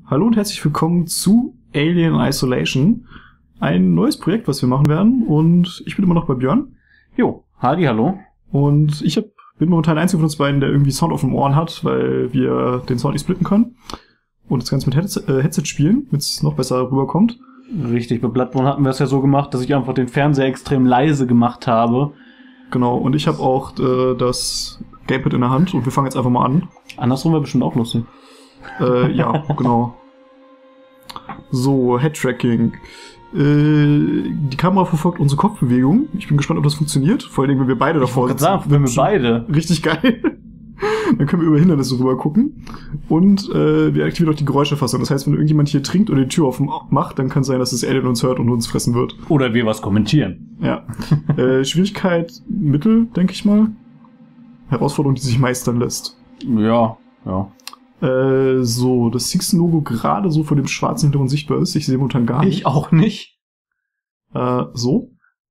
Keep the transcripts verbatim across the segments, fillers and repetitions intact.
Hallo und herzlich willkommen zu Alien Isolation. Ein neues Projekt, was wir machen werden. Und ich bin immer noch bei Björn. Jo, Hardy, hallo. Und ich hab, bin momentan der Einzige von uns beiden, der irgendwie Sound auf dem Ohren hat, weil wir den Sound nicht splitten können. Und das Ganze mit Headset, äh, Headset spielen, damit es noch besser rüberkommt. Richtig, bei Bloodborne hatten wir es ja so gemacht, dass ich einfach den Fernseher extrem leise gemacht habe. Genau, und ich habe auch äh, das Gamepad in der Hand und wir fangen jetzt einfach mal an. Andersrum wäre bestimmt auch lustig. Äh, ja, genau. So, Head-Tracking. Äh, die Kamera verfolgt unsere Kopfbewegung. Ich bin gespannt, ob das funktioniert. Vor allem, wenn wir beide davor sitzen. Sagen, wenn wir beide. Richtig geil. Dann können wir über Hindernisse rüber gucken. Und äh, wir aktivieren auch die Geräuscherfassung. Das heißt, wenn irgendjemand hier trinkt oder die Tür offen macht, dann kann es sein, dass das Alien uns hört und uns fressen wird. Oder wir was kommentieren. Ja. äh, Schwierigkeit Mittel, denke ich mal. Herausforderung, die sich meistern lässt. Ja, ja. Äh, so, das Sixten-Logo gerade so vor dem schwarzen Hintergrund sichtbar ist. Ich sehe momentan gar nicht. Ich auch nicht. Äh, so.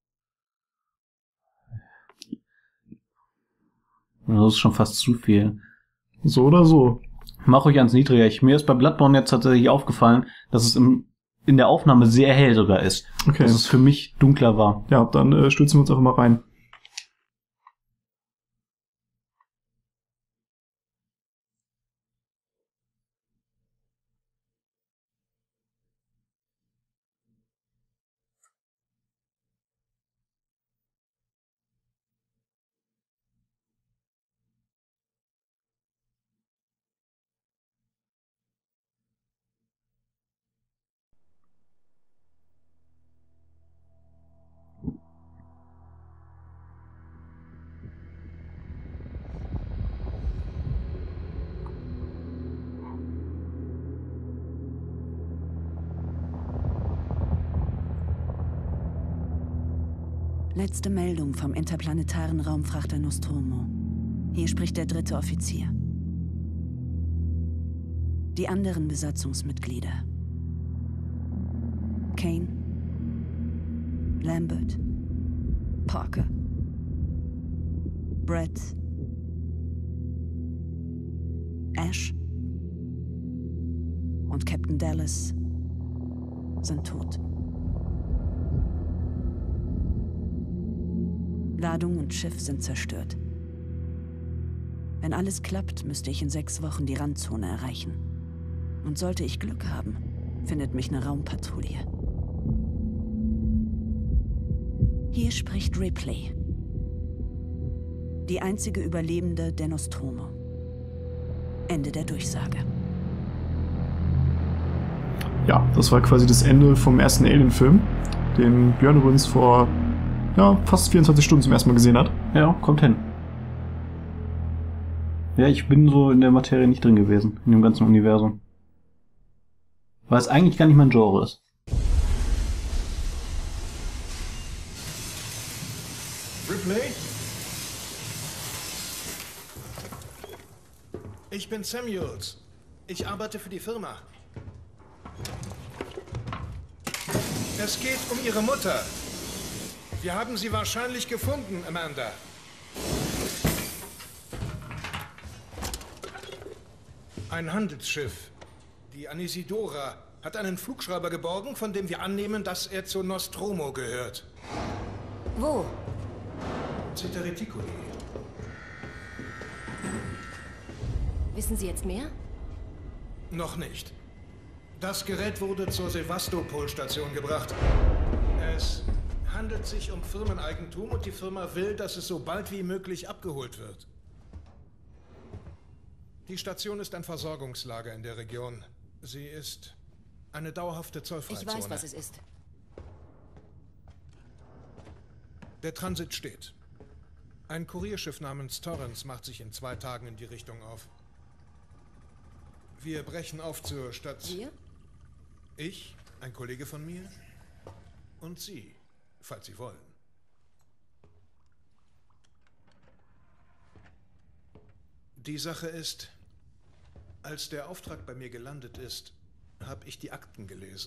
Das ist schon fast zu viel. So oder so. Mach euch ans Niedriger. Ich, mir ist bei Bloodborne jetzt tatsächlich aufgefallen, dass es im, in der Aufnahme sehr hell sogar ist. Okay. Dass es für mich dunkler war. Ja, dann äh, stürzen wir uns einfach mal rein. Letzte Meldung vom interplanetaren Raumfrachter Nostromo. Hier spricht der dritte Offizier. Die anderen Besatzungsmitglieder. Kane, Lambert, Parker, Brett, Ash und Captain Dallas sind tot. Ladung und Schiff sind zerstört. Wenn alles klappt, müsste ich in sechs Wochen die Randzone erreichen. Und sollte ich Glück haben, findet mich eine Raumpatrouille. Hier spricht Ripley. Die einzige Überlebende der Nostromo. Ende der Durchsage. Ja, das war quasi das Ende vom ersten Alien-Film, den Björn übrigens vor ja, fast vierundzwanzig Stunden zum ersten Mal gesehen hat. Ja, kommt hin. Ja, ich bin so in der Materie nicht drin gewesen, in dem ganzen Universum. Weil es eigentlich gar nicht mein Genre ist. Ripley? Ich bin Samuels. Ich arbeite für die Firma. Es geht um Ihre Mutter. Wir haben sie wahrscheinlich gefunden, Amanda. Ein Handelsschiff, die Anisidora, hat einen Flugschreiber geborgen, von dem wir annehmen, dass er zu Nostromo gehört. Wo? Cetereticuli. Wissen Sie jetzt mehr? Noch nicht. Das Gerät wurde zur Sevastopol-Station gebracht. Es handelt sich um Firmeneigentum und die Firma will, dass es so bald wie möglich abgeholt wird. Die Station ist ein Versorgungslager in der Region. Sie ist eine dauerhafte Zollfreizone. Ich weiß, was es ist. Der Transit steht. Ein Kurierschiff namens Torrance macht sich in zwei Tagen in die Richtung auf. Wir brechen auf zur Stadt. Wir? Ich, ein Kollege von mir und Sie. Falls Sie wollen. Die Sache ist, als der Auftrag bei mir gelandet ist, habe ich die Akten gelesen.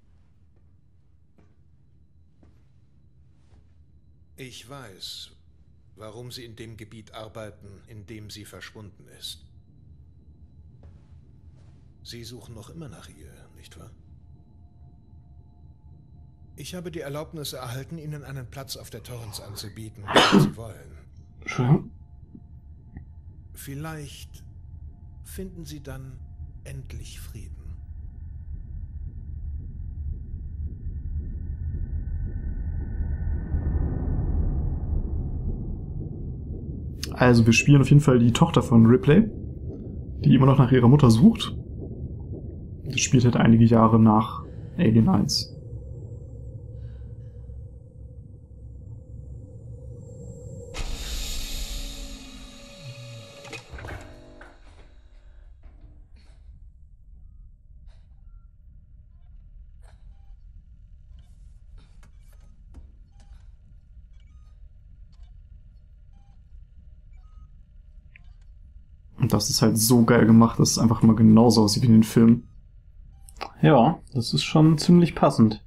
Ich weiß, warum Sie in dem Gebiet arbeiten, in dem sie verschwunden ist. Sie suchen noch immer nach ihr, nicht wahr? Ich habe die Erlaubnis erhalten, Ihnen einen Platz auf der Torrens anzubieten, wenn Sie wollen. Schön. Vielleicht finden Sie dann endlich Frieden. Also wir spielen auf jeden Fall die Tochter von Ripley, die immer noch nach ihrer Mutter sucht. Das spielt halt einige Jahre nach Alien eins. Und das ist halt so geil gemacht, dass es einfach immer genauso aussieht wie in den Filmen. Ja, das ist schon ziemlich passend.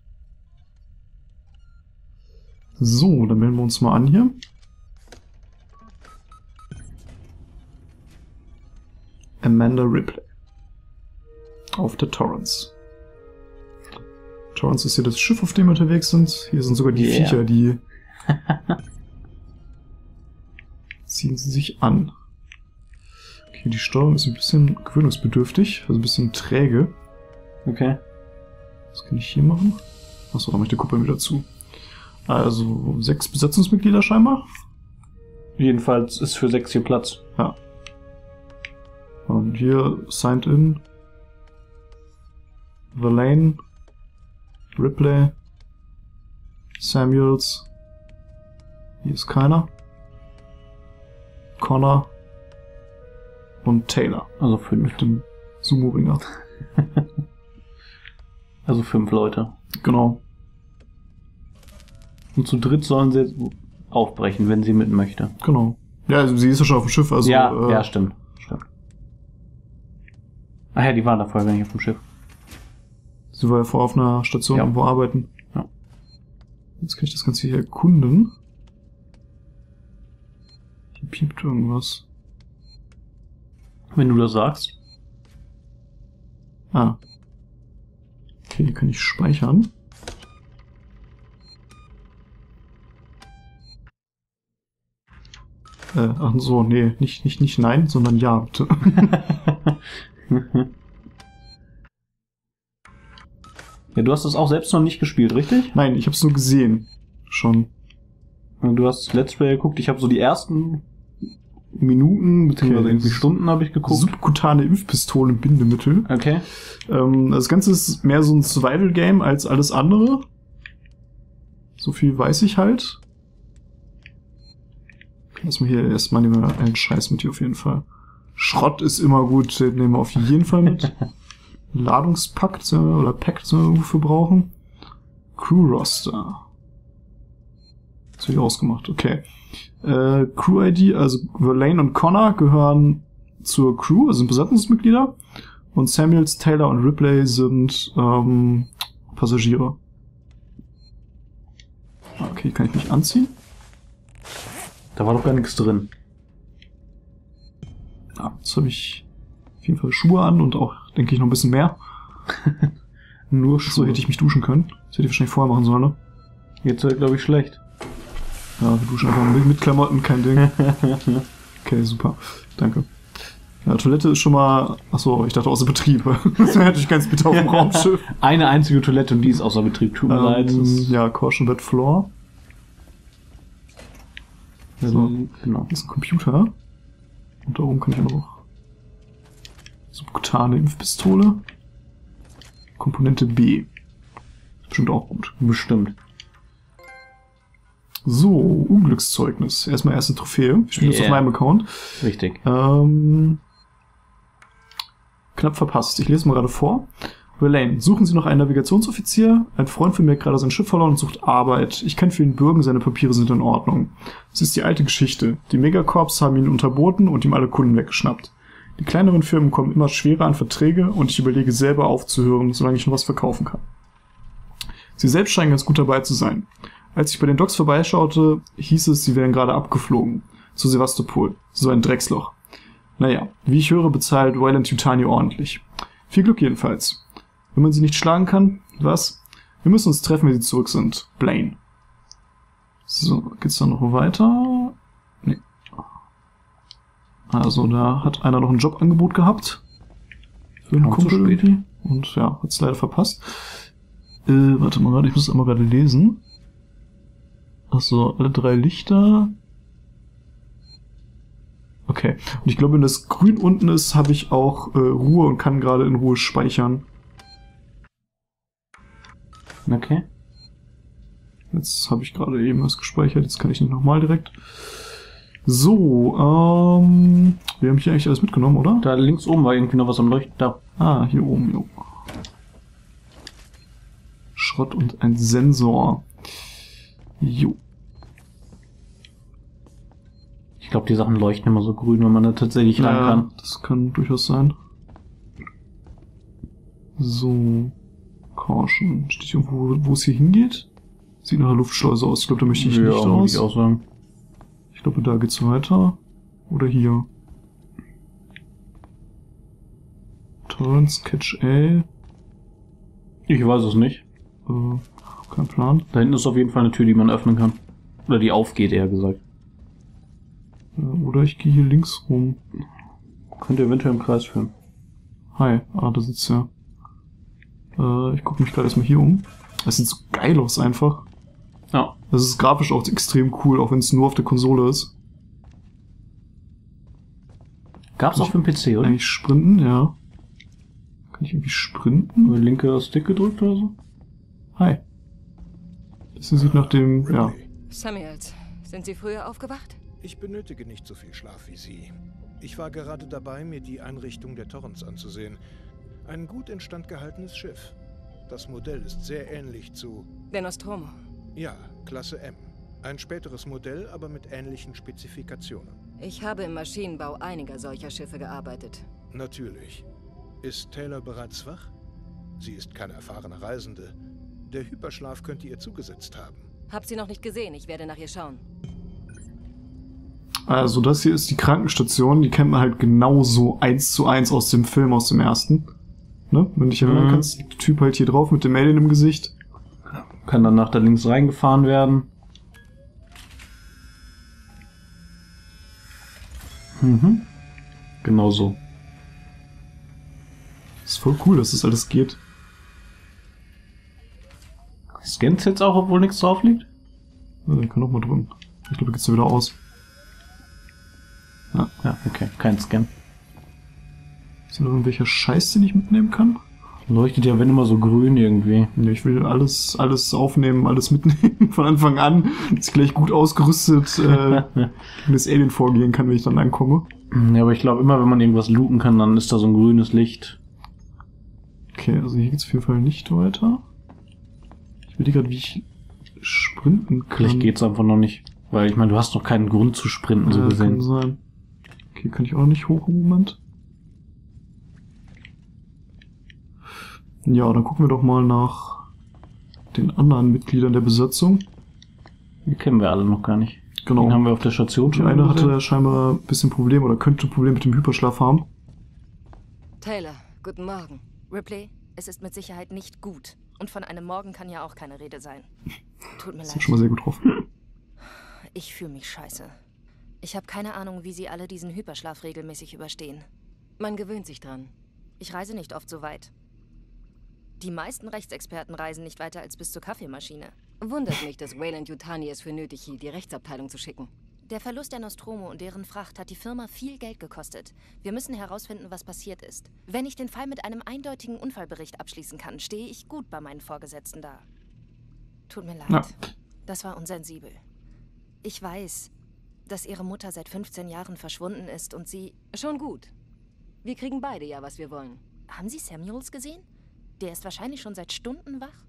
So, dann melden wir uns mal an hier. Amanda Ripley. Auf der Torrens. Torrens ist hier das Schiff, auf dem wir unterwegs sind. Hier sind sogar die Yeah. Viecher, die ziehen sie sich an. Okay, die Steuerung ist ein bisschen gewöhnungsbedürftig, also ein bisschen träge. Okay. Was kann ich hier machen? Achso, da mache ich die Kuppel wieder zu. Also sechs Besatzungsmitglieder scheinbar. Jedenfalls ist für sechs hier Platz. Ja. Und hier signed in Verlaine, Ripley, Samuels. Hier ist keiner. Connor und Taylor. Also fünf. Mit dem Sumo-Ringer. Also fünf Leute. Genau. Und zu dritt sollen sie jetzt aufbrechen, wenn sie mit möchte. Genau. Ja, also sie ist ja schon auf dem Schiff, also. ja, äh, ja, stimmt. Stimmt. Ach ja, die waren da vorher gar nicht auf dem Schiff. Sie war ja vorher auf einer Station Ja. irgendwo arbeiten. Ja. Jetzt kann ich das Ganze hier erkunden. Hier piept irgendwas. Wenn du das sagst. Ah. Okay, hier kann ich speichern. Äh, ach so, nee, nicht, nicht, nicht nein, sondern ja, bitte. Ja, du hast das auch selbst noch nicht gespielt, richtig? Nein, ich hab's nur gesehen. Schon. Du hast Let's Play geguckt. Ich habe so die ersten Minuten beziehungsweise Okay. irgendwie Stunden habe ich geguckt. Subkutane Impfpistole, Bindemittel. Okay. Ähm, das Ganze ist mehr so ein Survival-Game als alles andere. So viel weiß ich halt. Lass mal hier erstmal nehmen wir einen Scheiß mit hier auf jeden Fall. Schrott ist immer gut, den nehmen wir auf jeden Fall mit. Ladungspakt oder Pack, das wir irgendwo für brauchen. Crew Roster. Das wird ausgemacht, okay. Äh, Crew-I D, also Verlaine und Connor gehören zur Crew, also sind Besatzungsmitglieder. Und Samuels, Taylor und Ripley sind ähm, Passagiere. Okay, kann ich mich anziehen? Da war doch gar nichts drin. Ja, jetzt habe ich auf jeden Fall Schuhe an und auch, denke ich, noch ein bisschen mehr. Nur So hätte ich mich duschen können. Das hätte ich wahrscheinlich vorher machen sollen, ne? Jetzt wird, glaube ich, schlecht. Ja, wir duschen einfach mit, mit Klamotten, kein Ding. Okay, super. Danke. Ja, Toilette ist schon mal... Achso, ich dachte außer Betrieb. Das wäre natürlich ganz bitter auf dem Raumschiff. Eine einzige Toilette und die ist außer Betrieb. Tut mir leid. Ähm, Das- ja, Caution Bed Floor. So, Genau. hier ist ein Computer. Und da oben kann ich auch noch... Subkutane Impfpistole. Komponente B. Bestimmt auch gut. Bestimmt. So, Unglückszeugnis. Erstmal erste Trophäe. Ich spiele jetzt Yeah. auf meinem Account. Richtig. Ähm, knapp verpasst. Ich lese mal gerade vor. Verlaine, suchen Sie noch einen Navigationsoffizier? Ein Freund von mir hat gerade sein Schiff verloren und sucht Arbeit. Ich kann für ihn bürgen, seine Papiere sind in Ordnung. Es ist die alte Geschichte. Die Megacorps haben ihn unterboten und ihm alle Kunden weggeschnappt. Die kleineren Firmen kommen immer schwerer an Verträge und ich überlege selber aufzuhören, solange ich noch was verkaufen kann. Sie selbst scheinen ganz gut dabei zu sein. Als ich bei den Docks vorbeischaute, hieß es, sie wären gerade abgeflogen. Zu Sevastopol. So ein Drecksloch. Naja, wie ich höre, bezahlt Weyland Yutani ordentlich. Viel Glück jedenfalls. Wenn man sie nicht schlagen kann, was? Wir müssen uns treffen, wenn sie zurück sind. Blaine. So, geht's dann noch weiter? Nee. Also, da hat einer noch ein Jobangebot gehabt. Für einen Kumpel irgendwie. Und ja, hat's leider verpasst. Äh, warte mal gerade, ich muss es einmal gerade lesen. Achso, alle drei Lichter. Okay. Und ich glaube, wenn das grün unten ist, habe ich auch äh, Ruhe und kann gerade in Ruhe speichern. Okay. Jetzt habe ich gerade eben was gespeichert, jetzt kann ich nicht nochmal direkt. So, ähm... wir haben hier eigentlich alles mitgenommen, oder? Da links oben war irgendwie noch was am Leuchten. Da. Ah, hier oben, jo. Schrott und ein Sensor. Jo. Ich glaube, die Sachen leuchten immer so grün, wenn man da tatsächlich ran Ja, kann. das kann durchaus sein. So. Caution. Steht hier irgendwo, wo es hier hingeht? Sieht nach einer Luftschleuse aus. Ich glaube, da möchte ich Ja, nicht würde raus. ich auch sagen. Ich glaube, da geht's weiter. Oder hier. Tolerance, Catch A. Ich weiß es nicht. Äh, kein Plan. Da hinten ist auf jeden Fall eine Tür, die man öffnen kann. Oder die aufgeht, eher gesagt. Äh, oder ich gehe hier links rum. Könnte eventuell im Kreis führen. Hi. Ah, da sitzt er. Äh, ich gucke mich gerade erstmal hier um. Das sieht so geil aus einfach. Ja. Das ist grafisch auch extrem cool, auch wenn es nur auf der Konsole ist. Gab's auch für den P C, oder? Eigentlich sprinten, ja. Kann ich irgendwie sprinten? Oder linke Stick gedrückt oder so? Hi. Das hier sieht nach dem, ja. Ripley, Samuels, sind Sie früher aufgewacht? ich benötige nicht so viel Schlaf wie Sie. Ich war gerade dabei, mir die Einrichtung der Torrens anzusehen. Ein gut instand gehaltenes Schiff. Das Modell ist sehr ähnlich zu... Der Nostromo. Ja, Klasse M. Ein späteres Modell, aber mit ähnlichen Spezifikationen. Ich habe im Maschinenbau einiger solcher Schiffe gearbeitet. Natürlich. Ist Taylor bereits wach? Sie ist keine erfahrene Reisende. Der Hyperschlaf könnte ihr zugesetzt haben. Hab sie noch nicht gesehen, ich werde nach ihr schauen. Also das hier ist die Krankenstation, die kennt man halt genauso eins zu eins aus dem Film, aus dem ersten. Ne? Wenn du dich erinnern Mhm. kannst, der Typ halt hier drauf mit dem Alien im Gesicht. Kann dann nach da links reingefahren werden. Mhm. Genau so. Ist voll cool, dass das alles geht. Scannt's jetzt auch, obwohl nichts drauf liegt? Ja, ich kann auch mal drücken. Ich glaube, geht's ja wieder aus. Ja, okay, kein Scan. Ist da noch irgendwelcher Scheiß, den ich mitnehmen kann? Leuchtet ja, wenn immer so grün irgendwie. Ja, ich will alles, alles aufnehmen, alles mitnehmen von Anfang an, dass ich gleich gut ausgerüstet äh, gegen das Alien vorgehen kann, wenn ich dann ankomme. Ja, aber ich glaube, immer wenn man irgendwas looten kann, dann ist da so ein grünes Licht. Okay, also hier geht's auf jeden Fall nicht weiter. Ich will gerade, wie ich sprinten kann. Vielleicht geht's einfach noch nicht. Weil ich meine, du hast noch keinen Grund zu sprinten, so Ja, kann gesehen. sein. Okay, kann ich auch nicht hoch im Moment. Ja, dann gucken wir doch mal nach den anderen Mitgliedern der Besatzung. Die kennen wir alle noch gar nicht. Genau. Den haben wir auf der Station Die schon eine gesehen. hatte scheinbar ein bisschen Probleme oder könnte Probleme mit dem Hyperschlaf haben. Taylor, guten Morgen. Ripley, es ist mit Sicherheit nicht gut. Und von einem Morgen kann ja auch keine Rede sein. Tut mir Das ist leid. schon mal sehr gut drauf. Ich fühle mich scheiße. Ich habe keine Ahnung, wie Sie alle diesen Hyperschlaf regelmäßig überstehen. Man gewöhnt sich dran. Ich reise nicht oft so weit. Die meisten Rechtsexperten reisen nicht weiter als bis zur Kaffeemaschine. Wundert mich, dass Wayland Yutani es für nötig hielt, die Rechtsabteilung zu schicken. Der Verlust der Nostromo und deren Fracht hat die Firma viel Geld gekostet. Wir müssen herausfinden, was passiert ist. Wenn ich den Fall mit einem eindeutigen Unfallbericht abschließen kann, stehe ich gut bei meinen Vorgesetzten da. Tut mir leid. Ja. Das war unsensibel. Ich weiß, dass Ihre Mutter seit fünfzehn Jahren verschwunden ist und Sie... Schon gut. Wir kriegen beide ja, was wir wollen. Haben Sie Samuels gesehen? Der ist wahrscheinlich schon seit Stunden wach.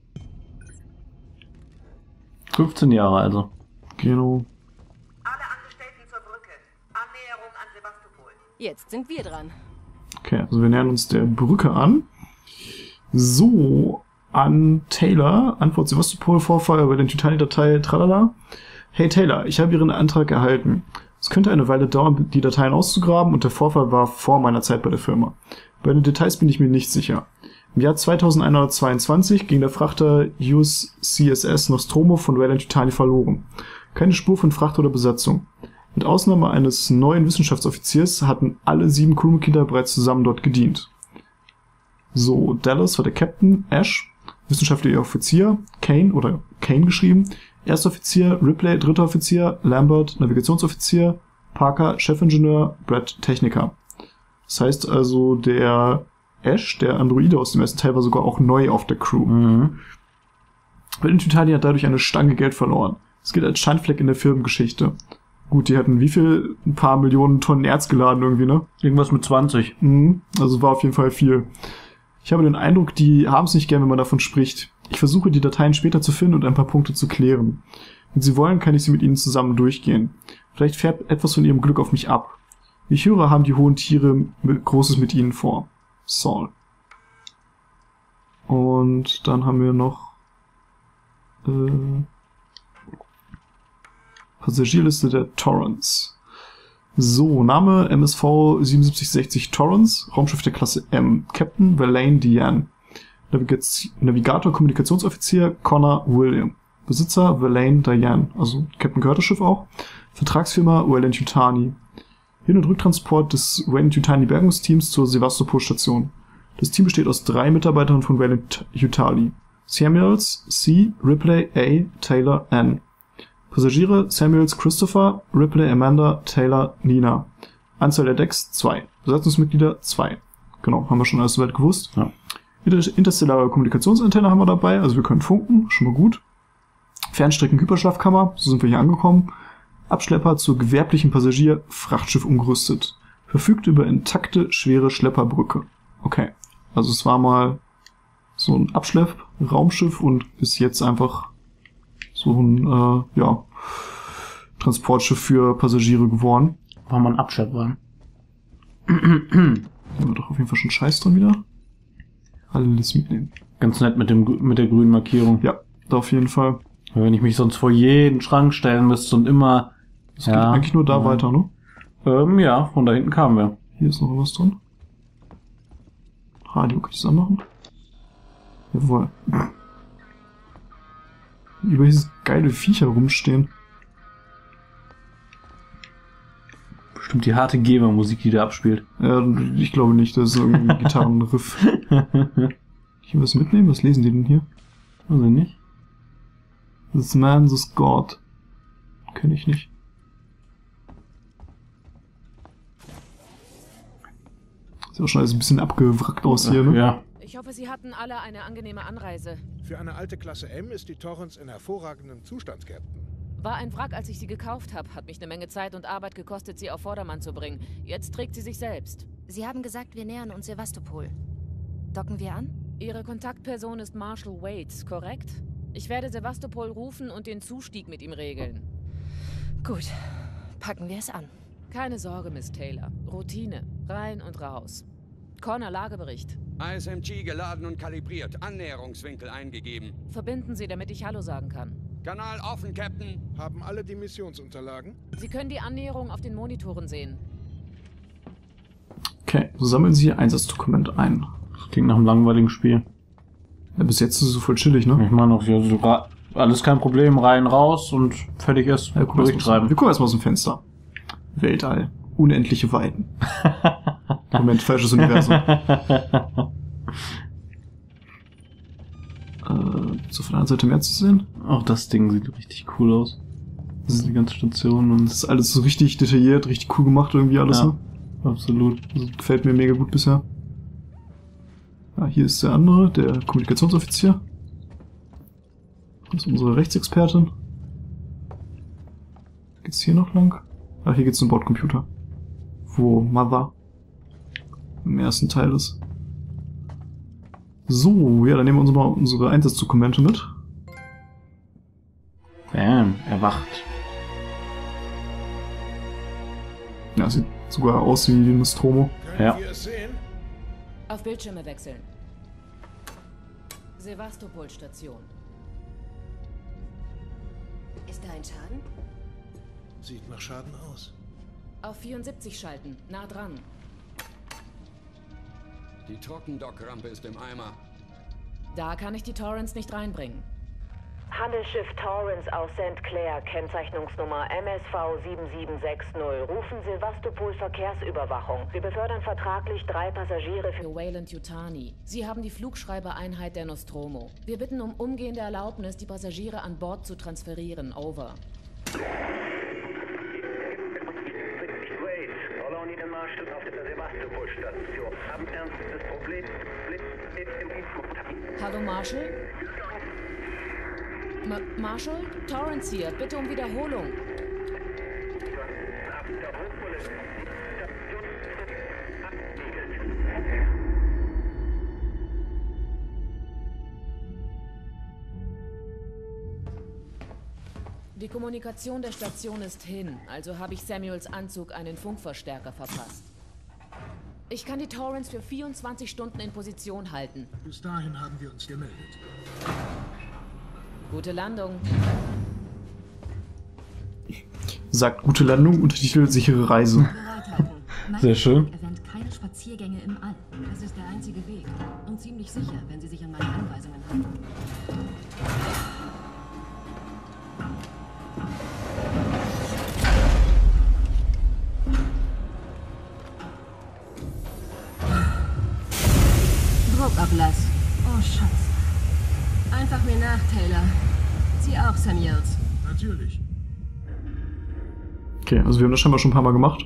fünfzehn Jahre also. Genau. Alle Angestellten zur Brücke. Annäherung an Sevastopol. Jetzt sind wir dran. Okay, also wir nähern uns der Brücke an. So, an Taylor. Antwort Sevastopol-Vorfall über den Titanic-Datei, tralala. Hey Taylor, ich habe Ihren Antrag erhalten. Es könnte eine Weile dauern, die Dateien auszugraben und der Vorfall war vor meiner Zeit bei der Firma. Bei den Details bin ich mir nicht sicher. Im Jahr zweitausendeinhundertzweiundzwanzig ging der Frachter U S C S S Nostromo von Weyland-Yutani verloren. Keine Spur von Frachter oder Besatzung. Mit Ausnahme eines neuen Wissenschaftsoffiziers hatten alle sieben Crewmitglieder bereits zusammen dort gedient. So, Dallas war der Captain, Ash, wissenschaftlicher Offizier, Kane oder Kane geschrieben, Erster Offizier, Ripley, Dritter Offizier, Lambert, Navigationsoffizier, Parker, Chefingenieur, Brett, Techniker. Das heißt also, der Ash, der Androide aus dem ersten Teil, war sogar auch neu auf der Crew. Mhm. Weyland-Yutani hat dadurch eine Stange Geld verloren. Es gilt als Schandfleck in der Firmengeschichte. Gut, die hatten wie viel? Ein paar Millionen Tonnen Erz geladen irgendwie, ne? Irgendwas mit zwanzig. Mhm. Also war auf jeden Fall viel. Ich habe den Eindruck, die haben es nicht gern, wenn man davon spricht. Ich versuche, die Dateien später zu finden und ein paar Punkte zu klären. Wenn Sie wollen, kann ich sie mit Ihnen zusammen durchgehen. Vielleicht fährt etwas von Ihrem Glück auf mich ab. Wie ich höre, haben die hohen Tiere Großes mit Ihnen vor. Saul. Und dann haben wir noch äh, Passagierliste der Torrens. So, Name M S V siebenundsiebzig sechzig Torrens, Raumschiff der Klasse M, Captain Verlaine Diane, Navigaz- Navigator, Kommunikationsoffizier Connor William, Besitzer Verlaine Diane, also Captain gehört das Schiff auch, Vertragsfirma Weyland-Yutani, Hin- und Rücktransport des Weyland-Yutani Bergungsteams zur Sevastopol-Station. Das Team besteht aus drei Mitarbeitern von Weyland-Yutani. Samuels, C, Ripley, A, Taylor, N. Passagiere Samuels, Christopher, Ripley, Amanda, Taylor, Nina. Anzahl der Decks zwei. Besatzungsmitglieder zwei. Genau, haben wir schon alles soweit gewusst. Ja. Inter- Interstellare Kommunikationsantenne haben wir dabei, also wir können funken, schon mal gut. Fernstrecken-Hyperschlafkammer, so sind wir hier angekommen. Abschlepper zur gewerblichen Passagier-Frachtschiff umgerüstet. Verfügt über intakte, schwere Schlepperbrücke. Okay, also es war mal so ein Abschlepp-Raumschiff und ist jetzt einfach so ein, äh, ja, Transportschiff für Passagiere geworden. War mal ein Abschleppwagen. Hier haben wir doch auf jeden Fall schon Scheiß drin wieder. Alles mitnehmen. Ganz nett mit dem mit der grünen Markierung. Ja, da auf jeden Fall. Wenn ich mich sonst vor jeden Schrank stellen müsste und immer... Es geht eigentlich nur da ja. weiter, ne? Ähm, ja, von da hinten kamen wir. Hier ist noch was drin. Radio, kann ich das anmachen? Jawohl. Über diese geile Viecher rumstehen. Bestimmt die harte Gamer-Musik, die da abspielt. Ja, ich glaube nicht, das ist irgendwie ein Gitarrenriff. Ich will was mitnehmen? Was lesen die denn hier? Also nicht? This man, this God. Kenn ich nicht. Sieht auch schon alles ein bisschen abgewrackt aus hier, ne? Ja. Ich hoffe, Sie hatten alle eine angenehme Anreise. Für eine alte Klasse M ist die Torrens in hervorragendem Zustand, Captain. War ein Wrack, als ich sie gekauft habe. Hat mich eine Menge Zeit und Arbeit gekostet, sie auf Vordermann zu bringen. Jetzt trägt sie sich selbst. Sie haben gesagt, wir nähern uns Sevastopol. Docken wir an? Ihre Kontaktperson ist Marshall Waits, korrekt? Ich werde Sevastopol rufen und den Zustieg mit ihm regeln. Gut, packen wir es an. Keine Sorge, Miss Taylor. Routine. Rein und raus. Connor, Lagebericht. I S M G geladen und kalibriert. Annäherungswinkel eingegeben. Verbinden Sie, damit ich Hallo sagen kann. Kanal offen, Captain. Haben alle die Missionsunterlagen? Sie können die Annäherung auf den Monitoren sehen. Okay, so sammeln Sie Ihr Einsatzdokument ein. Das klingt nach einem langweiligen Spiel. Ja, bis jetzt ist es so voll chillig, ne? Ich meine noch, ja, so ra- alles kein Problem, rein, raus und fertig ist. Ja, guck Bericht erst mal- schreiben. Wir gucken erstmal aus dem Fenster. Weltall. Unendliche Weiten. Moment, falsches Universum. äh, so von der anderen Seite mehr zu sehen. Auch das Ding sieht richtig cool aus. Das ist die ganze Station und Das ist alles so richtig detailliert, richtig cool gemacht irgendwie alles, Ja. ne? absolut. Also, gefällt mir mega gut bisher. Ja, hier ist der andere, der Kommunikationsoffizier. Das ist unsere Rechtsexpertin. Geht's hier noch lang? Ah, hier geht's zum Bordcomputer. Wo Mother im ersten Teil ist. So, ja, dann nehmen wir uns mal unsere Einsatzdokumente mit. Bam, erwacht. Ja, sieht sogar aus wie die Nostromo. Können Ja. wir es sehen? Auf Bildschirme wechseln. Sevastopol-Station. Ist da ein Schaden? Sieht nach Schaden aus. Auf vierundsiebzig schalten. Nah dran. Die Trockendockrampe ist im Eimer. Da kann ich die Torrens nicht reinbringen. Handelsschiff Torrens aus Saint Clair, Kennzeichnungsnummer M S V sieben sieben sechs null. Rufen Sevastopol Verkehrsüberwachung. Wir befördern vertraglich drei Passagiere für Für Wayland Yutani. Sie haben die Flugschreibereinheit der Nostromo. Wir bitten um umgehende Erlaubnis, die Passagiere an Bord zu transferieren. Over. Auf der Sevastopol-Station. Haben ernstes Problem im Infokontakt. Hallo, Marshall? Ma Marshall? Torrens hier. Bitte um Wiederholung. Die Kommunikation der Station ist hin, also habe ich Samuels Anzug einen Funkverstärker verpasst. Ich kann die Torrens für vierundzwanzig Stunden in Position halten. Bis dahin haben wir uns gemeldet. Gute Landung. Sagt gute Landung, Untertitel sichere Reise. Sehr schön. Event keine Spaziergänge im All. Das ist der einzige Weg. Und ziemlich sicher, wenn Sie sich an meine Anweisungen halten. Druckablass. Oh, Schatz. Einfach mir nach, Taylor. Sie auch, Samuels. Natürlich. Okay, also wir haben das scheinbar schon ein paar Mal gemacht.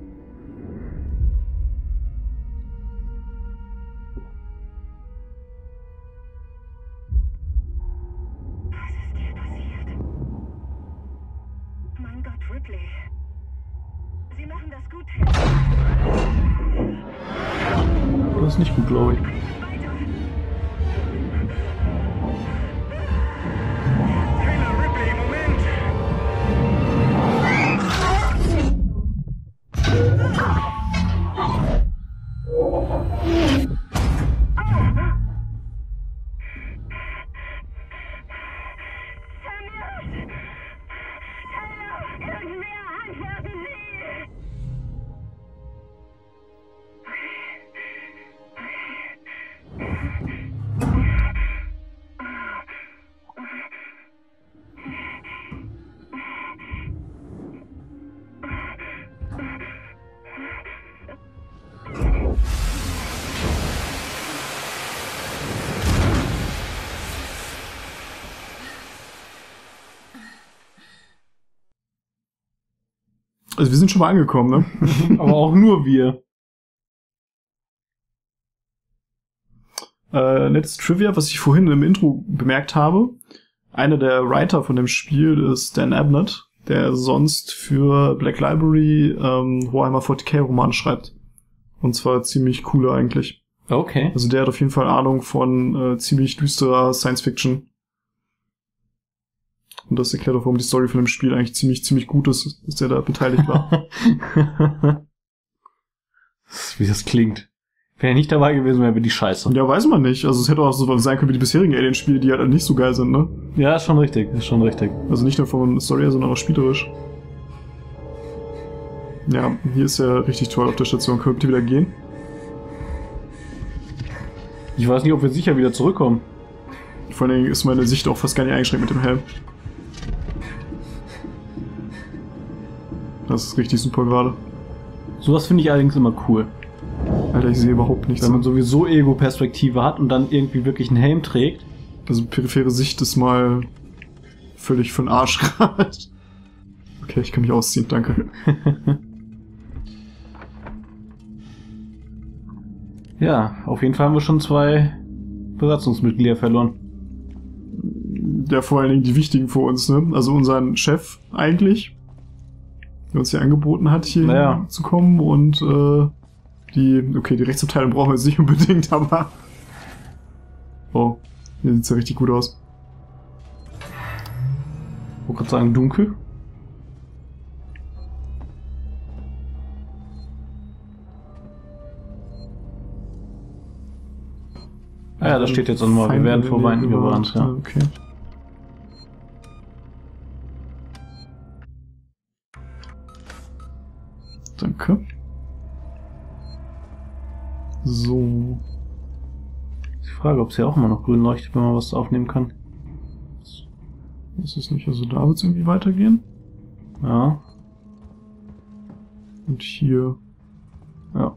Was ist dir passiert? Mein Gott, Ripley. Sie machen das gut, Taylor. Das ist nicht gut, glaube ich. Also wir sind schon mal angekommen, ne? Aber auch nur wir. Äh, nettes Trivia, was ich vorhin im Intro bemerkt habe. Einer der Writer von dem Spiel ist Dan Abnett, der sonst für Black Library ähm, Warhammer forty K Romane schreibt. Und zwar ziemlich coole eigentlich. Okay. Also der hat auf jeden Fall Ahnung von äh, ziemlich düsterer Science Fiction. Und das erklärt auch, warum die Story von dem Spiel eigentlich ziemlich, ziemlich gut ist, dass der da beteiligt war. Wie das klingt. Wenn er nicht dabei gewesen wäre, wäre die scheiße. Ja, weiß man nicht. Also es hätte auch so sein können wie die bisherigen Alien-Spiele, die halt nicht so geil sind, ne? Ja, ist schon richtig, ist schon richtig. Also nicht nur von Story her, sondern auch spielerisch. Ja, hier ist ja richtig toll auf der Station. Könnt ihr wieder gehen? Ich weiß nicht, ob wir sicher wieder zurückkommen. Vor allen Dingen ist meine Sicht auch fast gar nicht eingeschränkt mit dem Helm. Das ist richtig super gerade. Sowas finde ich allerdings immer cool. Alter, ich sehe überhaupt nichts. Wenn man sowieso Ego-Perspektive hat und dann irgendwie wirklich einen Helm trägt. Also periphere Sicht ist mal völlig für den Arsch gerade. Okay, ich kann mich ausziehen, danke. Ja, auf jeden Fall haben wir schon zwei Besatzungsmitglieder verloren. Ja, vor allen Dingen die wichtigen für uns, ne? Also unseren Chef eigentlich, der uns hier angeboten hat, hier naja. zu kommen und äh, die, okay, die Rechtsabteilung brauchen wir jetzt nicht unbedingt, aber oh, hier sieht's ja richtig gut aus. Ich wollte gerade sagen, dunkel. Ah ja, da steht jetzt auch mal, wir werden vor Feinden gewarnt, ja. Okay. Danke. So. Ich frage, ob es hier auch immer noch grün leuchtet, wenn man was aufnehmen kann. Ist es nicht, also da wird es irgendwie weitergehen? Ja. Und hier. Ja.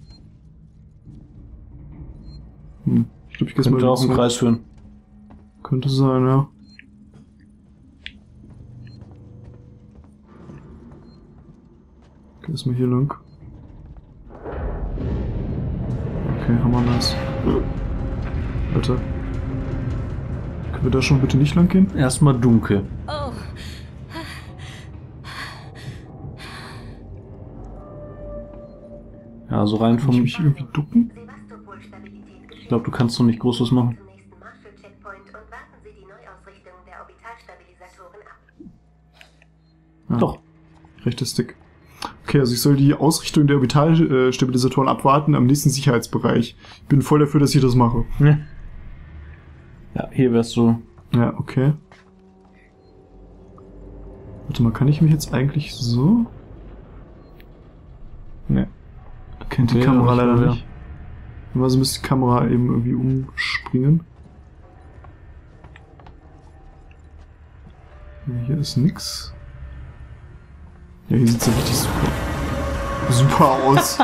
Hm. Ich glaube, ich gehe Könnte mal auch im Kreis führen. Könnte sein, ja. Okay, erstmal hier lang. Okay, haben wir das. Alter. Können wir da schon bitte nicht lang gehen? Erstmal dunkel. Oh. Ja, so rein Kann vom... ich mich irgendwie ducken? Ich glaube, du kannst noch nicht groß was machen. Ja. Doch. Rechter Stick. Okay, also ich soll die Ausrichtung der Orbitalstabilisatoren abwarten am nächsten Sicherheitsbereich. Ich bin voll dafür, dass ich das mache. Ja, ja, hier wärst du... Ja, okay. Warte mal, kann ich mich jetzt eigentlich so? Ne. Da kennt die Nee, Kamera ich leider weiß nicht. Also müsste die Kamera eben irgendwie umspringen. Hier ist nix. Ja, hier sieht's ja richtig super, super aus.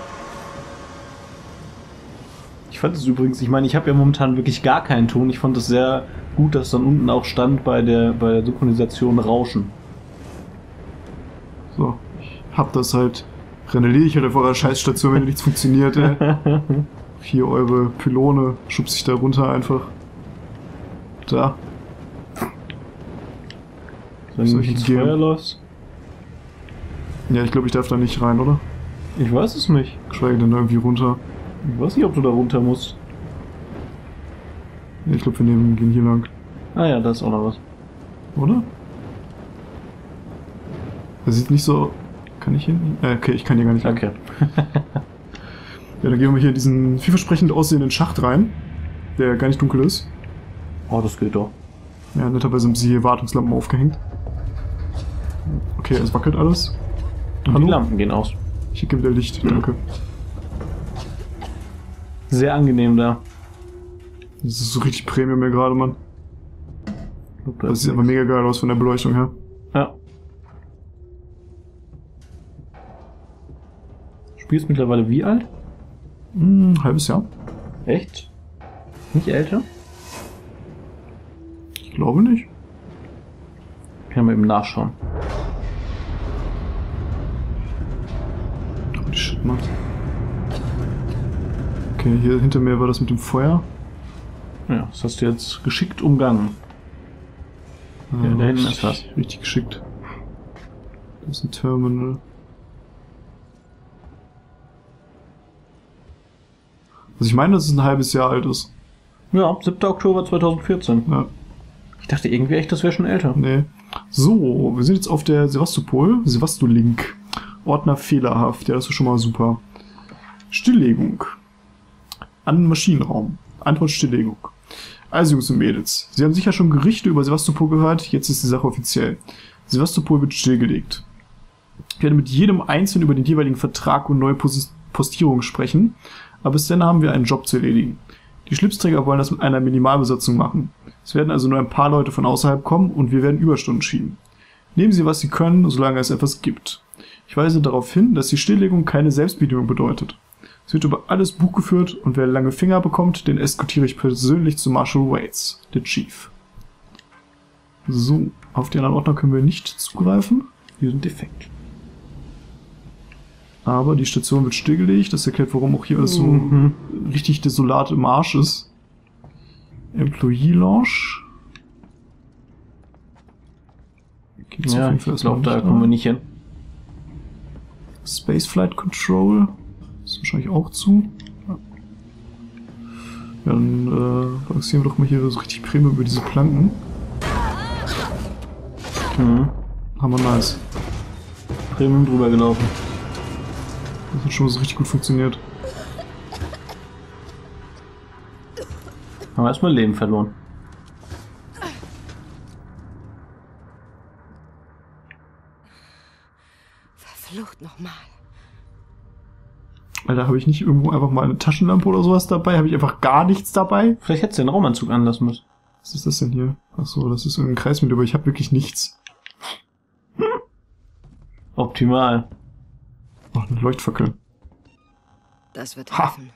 Ich fand es übrigens, ich meine, ich habe ja momentan wirklich gar keinen Ton. Ich fand es sehr gut, dass dann unten auch stand bei der, bei der Synchronisation Rauschen. So, ich hab das halt. Randaliere ich halt auf eurer Scheißstation, wenn nichts funktioniert, ey. Hier eure Pylone, schubst ich da runter einfach. Da. Wenn du ins Feuer läufst? Ja, ich glaube, ich darf da nicht rein, oder? Ich weiß es nicht. Geschweige denn da irgendwie runter. Ich weiß nicht, ob du da runter musst. Ja, ich glaube, wir nehmen, gehen hier lang. Ah ja, da ist auch noch was. Oder? Das sieht nicht so... Kann ich hier? Äh, okay, ich kann hier gar nicht lang. Okay. Ja, dann gehen wir hier in diesen vielversprechend aussehenden Schacht rein, der gar nicht dunkel ist. Oh, das geht doch. Ja, netterweise haben sie hier Wartungslampen aufgehängt. Okay, es wackelt alles. Und Hallo? die Lampen gehen aus. Hier gibt der Licht, danke. Sehr angenehm da. Das ist so richtig Premium hier gerade, Mann. Das sieht aber mega geil aus von der Beleuchtung her. Ja. Spielst mittlerweile wie alt? Hm, ein halbes Jahr. Echt? Nicht älter? Ich glaube nicht. Kann man eben nachschauen. Holy shit, Mann. Okay, hier hinter mir war das mit dem Feuer. Ja, das hast du jetzt geschickt umgangen. Ja, da hinten ist was. Richtig geschickt. Das ist ein Terminal. Also ich meine, dass es ein halbes Jahr alt ist. Ja, siebter Oktober zweitausendvierzehn. Ja. Ich dachte irgendwie echt, das wäre schon älter. Nee. So, wir sind jetzt auf der Sevastopol. Sevastolink. Ordner fehlerhaft. Ja, das ist schon mal super. Stilllegung. An den Maschinenraum. Antwort Stilllegung. Also Jungs und Mädels, Sie haben sicher schon Gerüchte über Sevastopol gehört, jetzt ist die Sache offiziell. Sevastopol wird stillgelegt. Ich werde mit jedem Einzelnen über den jeweiligen Vertrag und neue Pos Postierungen sprechen, aber bis dann haben wir einen Job zu erledigen. Die Schlipsträger wollen das mit einer Minimalbesatzung machen. Es werden also nur ein paar Leute von außerhalb kommen und wir werden Überstunden schieben. Nehmen Sie, was Sie können, solange es etwas gibt. Ich weise darauf hin, dass die Stilllegung keine Selbstbedienung bedeutet. Es wird über alles Buch geführt und wer lange Finger bekommt, den eskortiere ich persönlich zu Marshal Waits, der Chief. So, auf die anderen Ordner können wir nicht zugreifen. Die sind defekt. Aber die Station wird stillgelegt. Das erklärt, warum auch hier alles so mhm. richtig desolat im Arsch ist. Employee Lounge. Ja, ich glaube, da kommen wir nicht hin. Spaceflight Control. Ist wahrscheinlich auch zu. Ja, dann äh, balancieren wir doch mal hier so richtig Premium über diese Planken. Mhm. Haben wir nice. Premium drüber gelaufen. Das hat schon mal so richtig gut funktioniert. Haben wir erstmal Leben verloren. Verflucht nochmal. Alter, habe ich nicht irgendwo einfach mal eine Taschenlampe oder sowas dabei? Habe ich einfach gar nichts dabei? Vielleicht hättest du den Raumanzug anlassen müssen. Was ist das denn hier? Achso, das ist irgendein Kreis mit, aber ich habe wirklich nichts. Optimal. Ach, eine Leuchtfackel. Das wird Ha. helfen.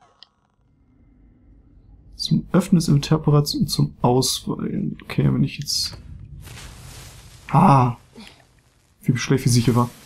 Zum Öffnen des Interprets und zum Auswählen. Okay, wenn ich jetzt... Ah! Wie schläfig sicher war.